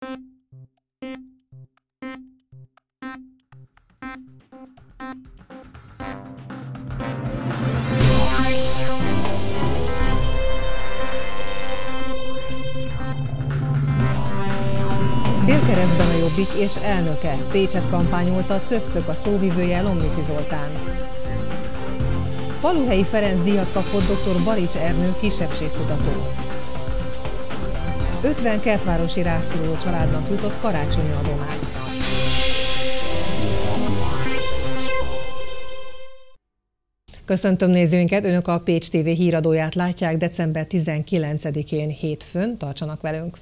Délkeresztben a Jobbik és elnöke. Pécset kampányolta CÖF-CÖK a szóvivője Lomnici Zoltán. Faluhelyi Ferenc díjat kapott dr. Barics Ernő kisebbségkutató. 50 kertvárosi rászoruló családnak jutott karácsonyi adomány. Köszöntöm nézőinket, Önök a Pécs TV híradóját látják december 19-én hétfőn, tartsanak velünk!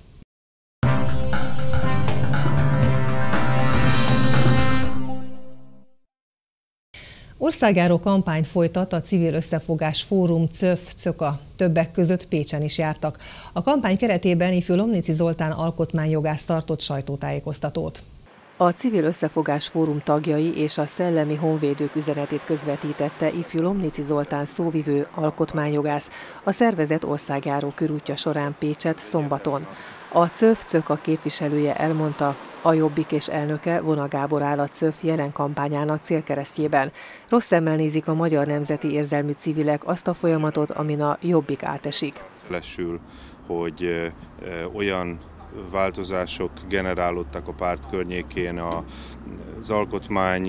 Országjáró kampányt folytat a Civil Összefogás Fórum CÖF-CÖK-a. Többek között Pécsen is jártak. A kampány keretében ifjú Lomnici Zoltán alkotmányjogász tartott sajtótájékoztatót. A Civil Összefogás Fórum tagjai és a szellemi honvédők üzenetét közvetítette ifjú Lomnici Zoltán szóvivő alkotmányjogász a szervezet országjáró körútja során Pécset szombaton. A CÖF-CÖK képviselője elmondta, a Jobbik és elnöke, Vona Gábor áll a CÖF jelen kampányának célkeresztjében. Rossz szemmel nézik a magyar nemzeti érzelmű civilek azt a folyamatot, amin a Jobbik átesik. Lesül, hogy olyan változások generálódtak a párt környékén, az alkotmány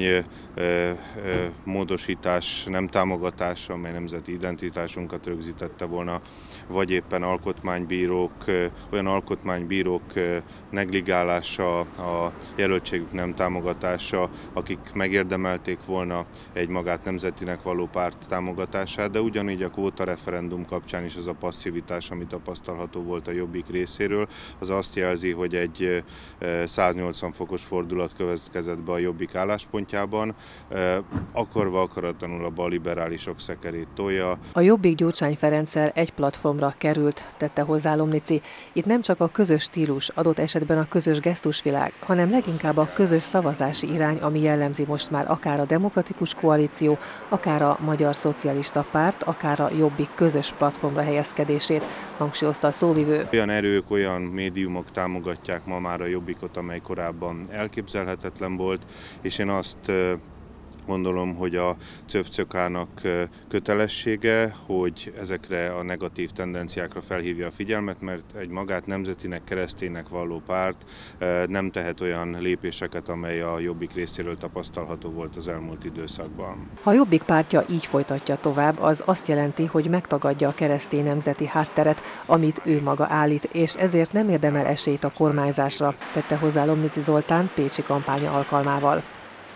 módosítás nem támogatása, amely nemzeti identitásunkat rögzítette volna, vagy éppen olyan alkotmánybírók negligálása, a jelöltségük nem támogatása, akik megérdemelték volna egy magát nemzetinek való párt támogatását, de ugyanígy a kvóta referendum kapcsán is az a passzivitás, ami tapasztalható volt a Jobbik részéről, az azt jelzi, hogy egy 180 fokos fordulat következett be a Jobbik álláspontjában, akarva akaratlanul a balliberálisok szekerét tolja. A Jobbik Gyurcsány Ferenccel egy platformra került, tette hozzá Lomnici. Itt nem csak a közös stílus, adott esetben a közös gesztusvilág, hanem leginkább a közös szavazási irány, ami jellemzi most már akár a Demokratikus Koalíció, akár a Magyar Szocialista Párt, akár a Jobbik közös platformra helyezkedését, hangsúlyozta a szóvivő. Olyan erők, olyan médiumok támogatják ma már a Jobbikot, amely korábban elképzelhetetlen volt, és én azt gondolom, hogy a CÖF-CÖK-nak kötelessége, hogy ezekre a negatív tendenciákra felhívja a figyelmet, mert egy magát nemzetinek, kereszténynek valló párt nem tehet olyan lépéseket, amely a Jobbik részéről tapasztalható volt az elmúlt időszakban. Ha a Jobbik pártja így folytatja tovább, az azt jelenti, hogy megtagadja a keresztény nemzeti hátteret, amit ő maga állít, és ezért nem érdemel esélyt a kormányzásra, tette hozzá Lomnici Zoltán pécsi kampánya alkalmával.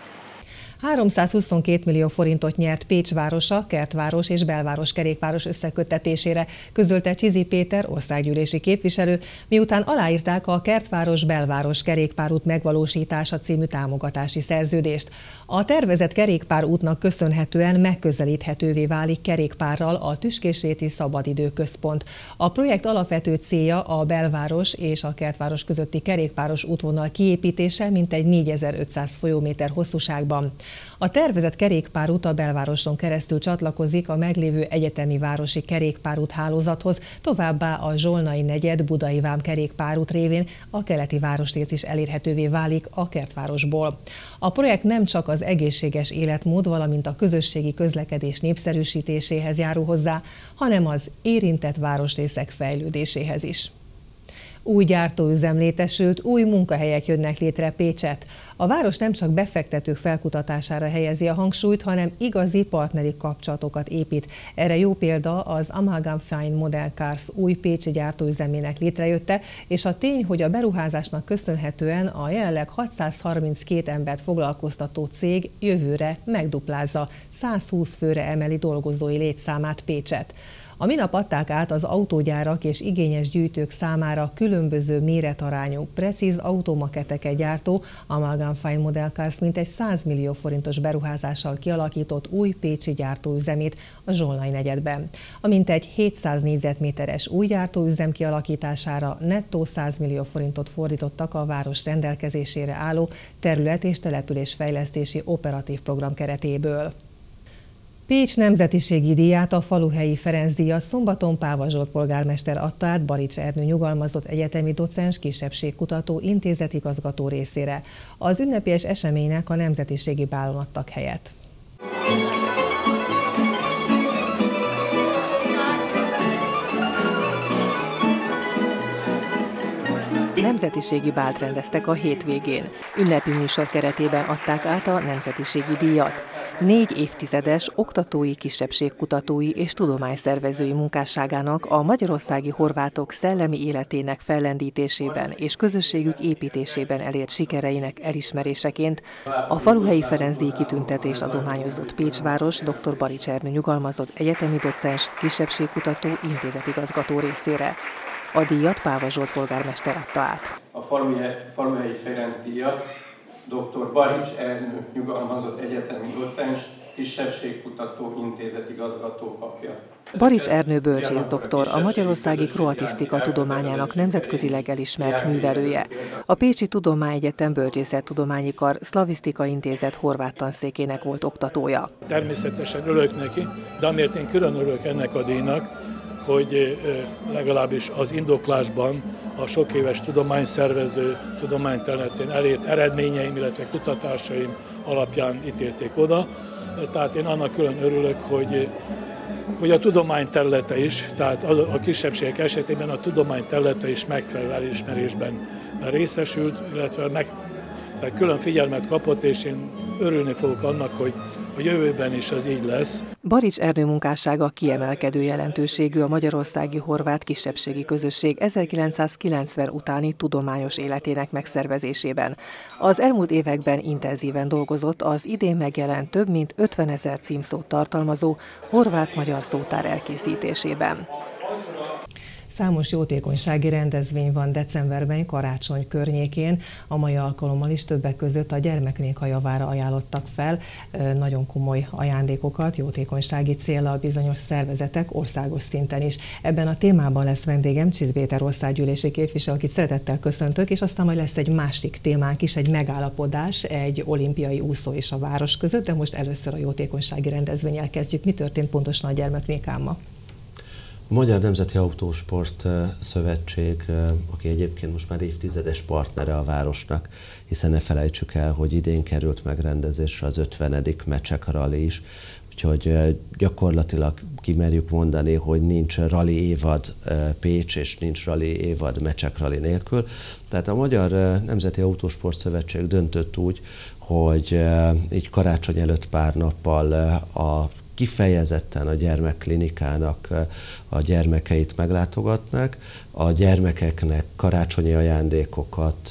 322 millió forintot nyert Pécs városa, Kertváros és Belváros kerékpáros összeköttetésére, közölte Csizi Péter országgyűlési képviselő, miután aláírták a Kertváros-Belváros kerékpárút megvalósítása című támogatási szerződést. A tervezett kerékpárútnak köszönhetően megközelíthetővé válik kerékpárral a Tüskésréti Szabadidőközpont. A projekt alapvető célja a Belváros és a Kertváros közötti kerékpáros útvonal kiépítése mintegy 4500 folyóméter hosszúságban. A tervezett kerékpárút a Belvároson keresztül csatlakozik a meglévő egyetemi városi kerékpárút hálózathoz, továbbá a Zsolnai negyed Budai Vám kerékpárút révén a keleti városrész is elérhetővé válik a Kertvárosból. A projekt nem csak az egészséges életmód, valamint a közösségi közlekedés népszerűsítéséhez járul hozzá, hanem az érintett városrészek fejlődéséhez is. Új gyártóüzem létesült, új munkahelyek jönnek létre Pécset. A város nem csak befektetők felkutatására helyezi a hangsúlyt, hanem igazi partneri kapcsolatokat épít. Erre jó példa az Amalgam Fine Model Cars új pécsi gyártóüzemének létrejötte, és a tény, hogy a beruházásnak köszönhetően a jelenleg 632 embert foglalkoztató cég jövőre megduplázza, 120 főre emeli dolgozói létszámát Pécset. A minap adták át az autógyárak és igényes gyűjtők számára különböző méretarányú, precíz automaketeket gyártó Amalgam Fine Model Cars mintegy 100 millió forintos beruházással kialakított új pécsi gyártóüzemét a Zsolnai negyedben. A mintegy 700 négyzetméteres új gyártóüzem kialakítására nettó 100 millió forintot fordítottak a város rendelkezésére álló terület- és településfejlesztési operatív program keretéből. Pécs nemzetiségi díját, a Faluhelyi Ferenc díjat szombaton Páva Zsolt polgármester adta át Barics Ernő nyugalmazott egyetemi docens, kisebbségkutató, intézetigazgató részére. Az ünnepélyes eseménynek a nemzetiségi bálon adtak helyet. Nemzetiségi bált rendeztek a hétvégén. Ünnepi műsor keretében adták át a nemzetiségi díjat. 4 évtizedes oktatói, kisebbségkutatói és tudományszervezői munkásságának, a magyarországi horvátok szellemi életének fellendítésében és közösségük építésében elért sikereinek elismeréseként a Faluhelyi Ferenc díj kitüntetést adományozott Pécsváros dr. Barics Ernő nyugalmazott egyetemi docens, kisebbségkutató, intézetigazgató részére. A díjat Páva Zsolt polgármester adta át. A Faluhelyi Ferenc díjat dr. Barics Ernő nyugalmazott egyetemi docens, kisebbségkutató, intézetigazgató kapja. Barics Ernő bölcsész doktor, a magyarországi kroatisztika tudományának nemzetközileg elismert művelője. A Pécsi Tudományegyetem Bölcsészettudományi Kar Szlavisztika Intézet horvát tanszékének volt oktatója. Természetesen örülök neki, de amiért én külön örülök ennek a díjnak, hogy legalábbis az indoklásban a sok éves tudományszervező, tudományterületén elért eredményeim, illetve kutatásaim alapján ítélték oda. Tehát én annak külön örülök, hogy a tudomány területe is, tehát a kisebbségek esetében a tudomány területe is megfelelő elismerésben részesült, illetve tehát külön figyelmet kapott, és én örülni fogok annak, hogy a jövőben is az így lesz. Barics Ernő munkássága kiemelkedő jelentőségű a magyarországi horvát kisebbségi közösség 1990 utáni tudományos életének megszervezésében. Az elmúlt években intenzíven dolgozott az idén megjelent több mint 50 000 címszót tartalmazó horvát-magyar szótár elkészítésében. Számos jótékonysági rendezvény van decemberben, karácsony környékén. A mai alkalommal is többek között a gyermeknénk javára ajánlottak fel nagyon komoly ajándékokat, jótékonysági céllal bizonyos szervezetek országos szinten is. Ebben a témában lesz vendégem Csisz Péter országgyűlési képviselő, akit szeretettel köszöntök, és aztán majd lesz egy másik témánk is, egy megállapodás, egy olimpiai úszó és a város között, de most először a jótékonysági rendezvénnyel kezdjük. Mi történt pontosan a gyermeknékán ma? A Magyar Nemzeti Autósport Szövetség, aki egyébként most már évtizedes partnere a városnak, hiszen ne felejtsük el, hogy idén került megrendezésre az 50. Mecsek Rally is, úgyhogy gyakorlatilag kimerjük mondani, hogy nincs rally évad Pécs és nincs rally évad Mecsek Rally nélkül. Tehát a Magyar Nemzeti Autósport Szövetség döntött úgy, hogy így karácsony előtt pár nappal kifejezetten a gyermekklinikának a gyermekeit meglátogatnak, a gyermekeknek karácsonyi ajándékokat,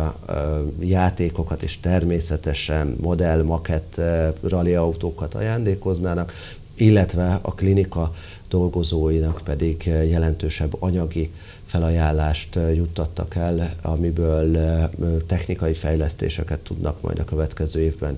játékokat és természetesen modell, makett rallyautókat ajándékoznának, illetve a klinika dolgozóinak pedig jelentősebb anyagi felajánlást juttattak el, amiből technikai fejlesztéseket tudnak majd a következő évben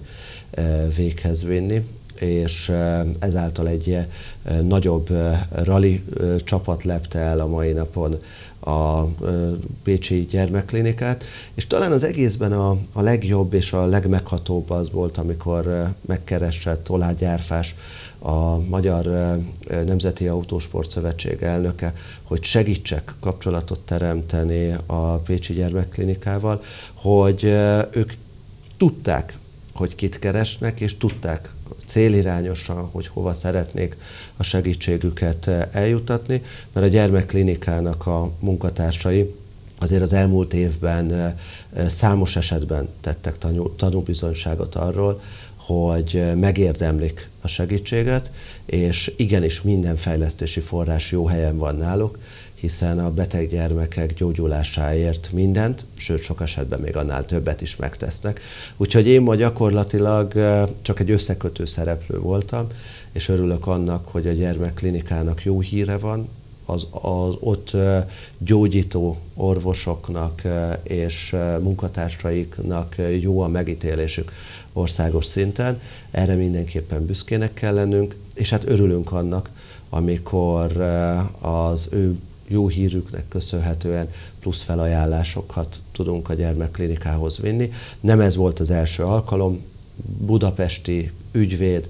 véghez vinni, és ezáltal egy nagyobb rally csapat lepte el a mai napon a pécsi gyermekklinikát, és talán az egészben a legjobb és a legmeghatóbb az volt, amikor megkeresett Oláh Gyárfás, a Magyar Nemzeti Autósport Szövetség elnöke, hogy segítsek kapcsolatot teremteni a pécsi gyermekklinikával, hogy ők tudták, hogy kit keresnek, és tudták célirányosan, hogy hova szeretnék a segítségüket eljutatni, mert a gyermekklinikának a munkatársai azért az elmúlt évben számos esetben tettek tanúbizonyságot arról, hogy megérdemlik a segítséget, és igenis minden fejlesztési forrás jó helyen van náluk, hiszen a beteg gyermekek gyógyulásáért mindent, sőt sok esetben még annál többet is megtesznek. Úgyhogy én ma gyakorlatilag csak egy összekötő szereplő voltam, és örülök annak, hogy a gyermekklinikának jó híre van, az ott gyógyító orvosoknak és munkatársaiknak jó a megítélésük országos szinten. Erre mindenképpen büszkének kell lennünk, és hát örülünk annak, amikor az ő jó hírüknek köszönhetően plusz felajánlásokat tudunk a gyermekklinikához vinni. Nem ez volt az első alkalom, budapesti ügyvéd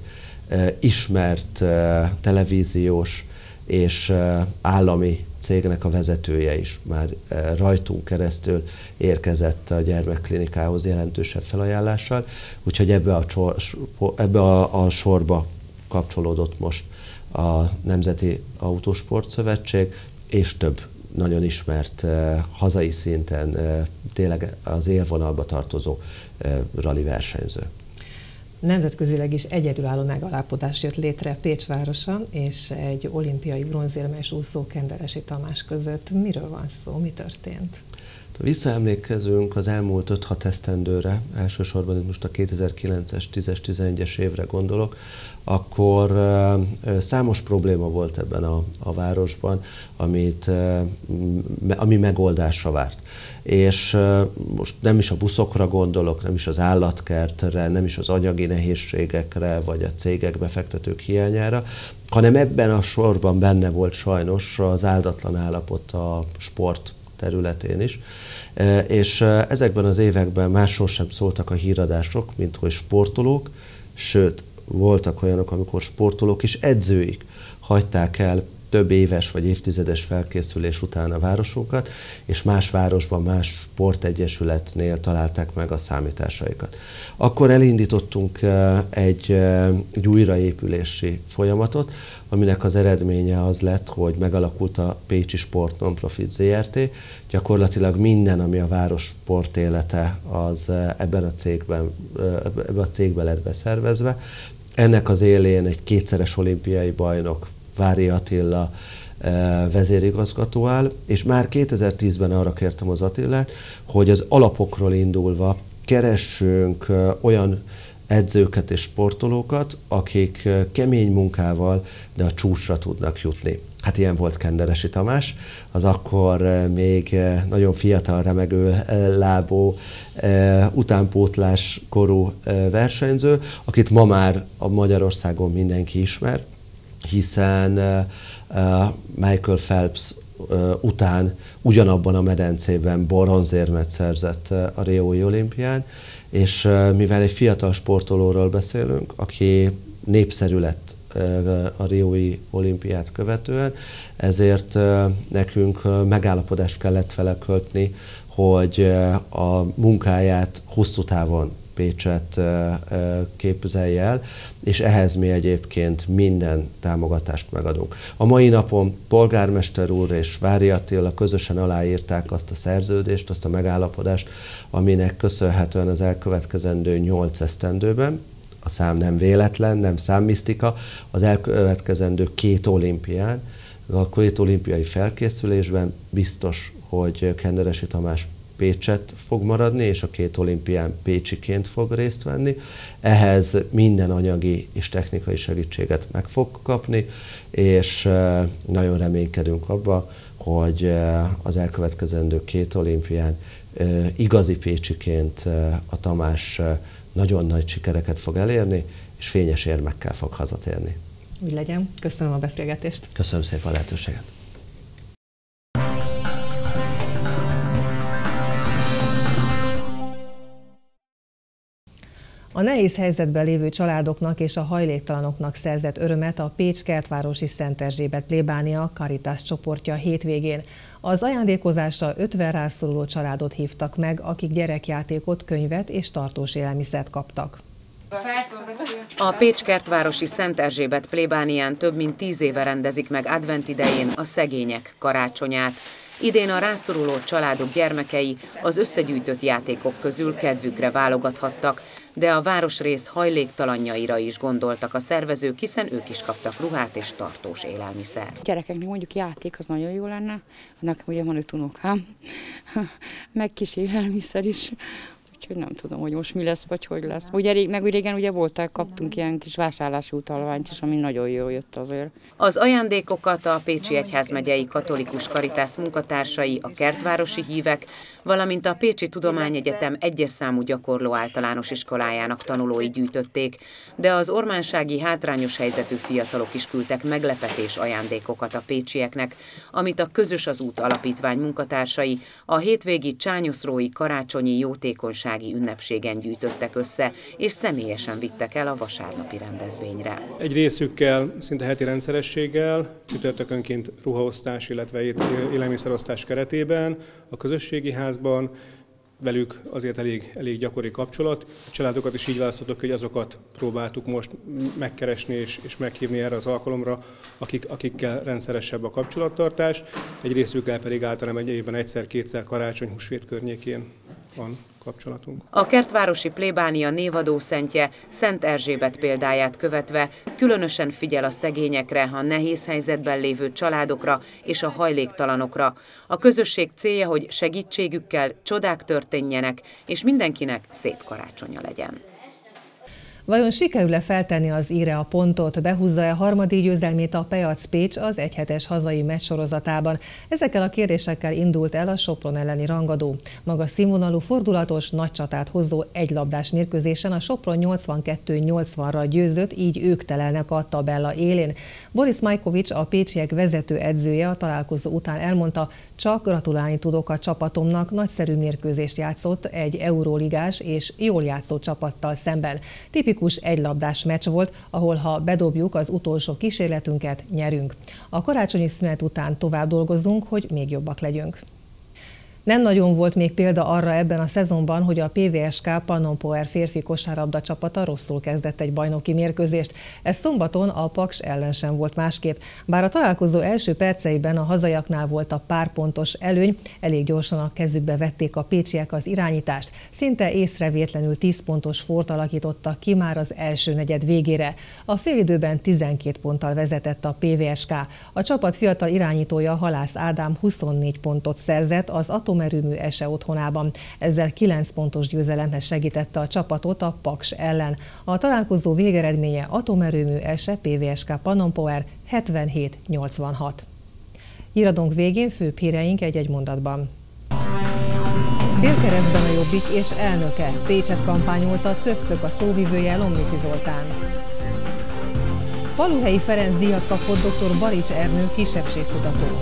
ismert televíziós és állami cégnek a vezetője is már rajtunk keresztül érkezett a gyermekklinikához jelentősebb felajánlással, úgyhogy ebbe a sorba kapcsolódott most a Nemzeti Autósport Szövetség, és több nagyon ismert hazai szinten tényleg az élvonalba tartozó rali versenyző. Nemzetközileg is egyedülálló megállapodás jött létre Pécs városa és egy olimpiai bronzérmes úszó, Kenderesi Tamás között. Miről van szó? Mi történt? Visszaemlékezünk az elmúlt 5-6 esztendőre, elsősorban most a 2009-es, 10-es, 11-es évre gondolok, akkor számos probléma volt ebben a városban, ami megoldásra várt. És most nem is a buszokra gondolok, nem is az állatkertre, nem is az anyagi nehézségekre, vagy a cégek, befektetők hiányára, hanem ebben a sorban benne volt sajnos az áldatlan állapot a sport területén is. És ezekben az években másról sem szóltak a híradások, mint hogy sportolók, sőt, voltak olyanok, amikor sportolók és edzőik hagyták el több éves vagy évtizedes felkészülés után a városunkat, és más városban, más sportegyesületnél találták meg a számításaikat. Akkor elindítottunk egy újraépülési folyamatot, aminek az eredménye az lett, hogy megalakult a Pécsi Sport Nonprofit Zrt. Gyakorlatilag minden, ami a város sportélete, az ebben a cégben lett beszervezve. Ennek az élén egy kétszeres olimpiai bajnok, Vári Attila vezérigazgató áll, és már 2010-ben arra kértem az Attilát, hogy az alapokról indulva keressünk olyan edzőket és sportolókat, akik kemény munkával, de a csúcsra tudnak jutni. Hát ilyen volt Kenderesi Tamás, az akkor még nagyon fiatal, remegő lábú, utánpótlás korú versenyző, akit ma már a Magyarországon mindenki ismer, hiszen Michael Phelps után ugyanabban a medencében bronzérmet szerzett a riói olimpián, és mivel egy fiatal sportolóról beszélünk, aki népszerű lett a riói olimpiát követően, ezért nekünk megállapodást kellett vele kötni, hogy a munkáját hosszú távon Pécset képzelje el, és ehhez mi egyébként minden támogatást megadunk. A mai napon polgármester úr és Vári Attila közösen aláírták azt a szerződést, azt a megállapodást, aminek köszönhetően az elkövetkezendő 8 esztendőben, a szám nem véletlen, nem számmisztika, az elkövetkezendő 2 olimpián, a 2 olimpiai felkészülésben biztos, hogy Kenderesi Tamás Pécset fog maradni, és a 2 olimpián pécsiként fog részt venni. Ehhez minden anyagi és technikai segítséget meg fog kapni, és nagyon reménykedünk abba, hogy az elkövetkezendő 2 olimpián igazi pécsiként a Tamás nagyon nagy sikereket fog elérni, és fényes érmekkel fog hazatérni. Úgy legyen. Köszönöm a beszélgetést. Köszönöm szépen a lehetőséget. A nehéz helyzetben lévő családoknak és a hajléktalanoknak szerzett örömet a Pécs kertvárosi Szent Erzsébet plébánia Caritas csoportja hétvégén. Az ajándékozásra 50 rászoruló családot hívtak meg, akik gyerekjátékot, könyvet és tartós élelmiszert kaptak. A Pécs kertvárosi Szent Erzsébet plébánián több mint 10 éve rendezik meg advent idején a szegények karácsonyát. Idén a rászoruló családok gyermekei az összegyűjtött játékok közül kedvükre válogathattak, de a városrész hajléktalanjaira is gondoltak a szervezők, hiszen ők is kaptak ruhát és tartós élelmiszer. A gyerekeknek mondjuk játék, az nagyon jó lenne. Nekem ugye van 5 unokám, meg kis élelmiszer is. Úgyhogy nem tudom, hogy most mi lesz, vagy hogy lesz. Ugye régen ugye voltak, kaptunk ilyen kis vásárlási utalványt is, ami nagyon jól jött azért. Az ajándékokat a Pécsi Egyházmegyei Katolikus Caritas munkatársai, a kertvárosi hívek, valamint a Pécsi Tudományegyetem 1-es számú gyakorló általános iskolájának tanulói gyűjtötték, de az ormánsági hátrányos helyzetű fiatalok is küldtek meglepetés ajándékokat a pécsieknek, amit a Közös az út alapítvány munkatársai a hétvégi csányoszrói karácsonyi jótékonyság magyarországi ünnepségen gyűjtöttek össze, és személyesen vittek el a vasárnapi rendezvényre. Egy részükkel szinte heti rendszerességgel, csütörtökönként ruhaosztás, illetve élelmiszerosztás keretében a közösségi házban, velük azért elég gyakori kapcsolat. A családokat is így választottuk, hogy azokat próbáltuk most megkeresni és meghívni erre az alkalomra, akikkel rendszeresebb a kapcsolattartás. Egy részükkel pedig általában egy évben egyszer-kétszer karácsony, húsvét környékén van kapcsolatunk. A kertvárosi plébánia névadószentje Szent Erzsébet példáját követve különösen figyel a szegényekre, a nehéz helyzetben lévő családokra és a hajléktalanokra. A közösség célja, hogy segítségükkel csodák történjenek, és mindenkinek szép karácsonya legyen. Vajon sikerül-e feltenni az íre a pontot, behúzza-e harmadik győzelmét a Peac Pécs az egyhetes hazai meccs sorozatában? Ezekkel a kérdésekkel indult el a Sopron elleni rangadó. Magas színvonalú, fordulatos, nagy csatát hozó egylabdás mérkőzésen a Sopron 82-80-ra győzött, így ők telelnek a tabella élén. Boris Majkovics, a pécsiek vezető edzője a találkozó után elmondta, csak gratulálni tudok a csapatomnak, nagyszerű mérkőzést játszott egy euróligás és jól játszó csapattal szemben. Tipikus egylabdás meccs volt, ahol ha bedobjuk az utolsó kísérletünket, nyerünk. A karácsonyi szünet után tovább dolgozunk, hogy még jobbak legyünk. Nem nagyon volt még példa arra ebben a szezonban, hogy a PVSK Pannonpoer férfi kosárlabda csapata rosszul kezdett egy bajnoki mérkőzést. Ez szombaton a Paks ellen sem volt másképp. Bár a találkozó első perceiben a hazaiaknál volt a párpontos előny, elég gyorsan a kezükbe vették a pécsiek az irányítást. Szinte észrevétlenül 10 pontos fort alakítottak ki már az első negyed végére. A félidőben 12 ponttal vezetett a PVSK. A csapat fiatal irányítója, Halász Ádám 24 pontot szerzett az atomerőmű ESE otthonában. Ezzel 9 pontos győzelemhez segítette a csapatot a Paks ellen. A találkozó végeredménye atomerőmű ESE PVSK Pannonpoer 77-86. Híradónk végén főbb híreink egy-egy mondatban. Délkeresztben a Jobbik és elnöke. Pécset kampányolta, cöfcök a szóvivője, Lomnici Zoltán. Faluhelyi Ferenc díjat kapott dr. Barics Ernő, kisebbségkutató.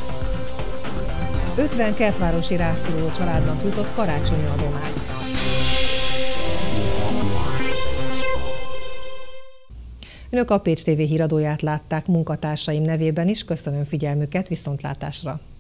50 kertvárosi rászoruló családnak jutott karácsonyi adomány. Önök a Pécs TV híradóját látták, munkatársaim nevében is köszönöm figyelmüket, viszontlátásra!